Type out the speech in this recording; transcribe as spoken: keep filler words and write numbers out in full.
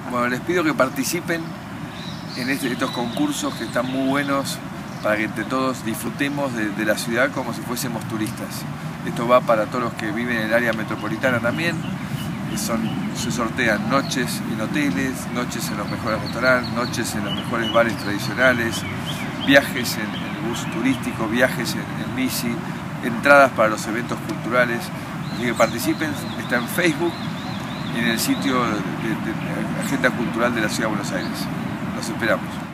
Bueno, les pido que participen en este, estos concursos que están muy buenos para que entre todos disfrutemos de, de la ciudad como si fuésemos turistas. Esto va para todos los que viven en el área metropolitana también. Son, se sortean noches en hoteles, noches en los mejores restaurantes, noches en los mejores bares tradicionales, viajes en, en el bus turístico, viajes en, en bici, entradas para los eventos culturales. Así que participen, está en Facebook y en el sitio de, de, de Agenda Cultural de la Ciudad de Buenos Aires. Los esperamos.